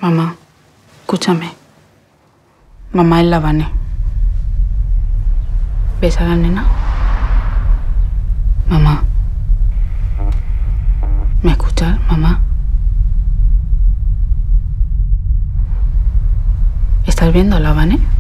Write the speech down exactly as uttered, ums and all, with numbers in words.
Mamá, escúchame. Mamá es la Vane. ¿Ves a la nena? Mamá. ¿Me escuchas, mamá? ¿Estás viendo a la Vane?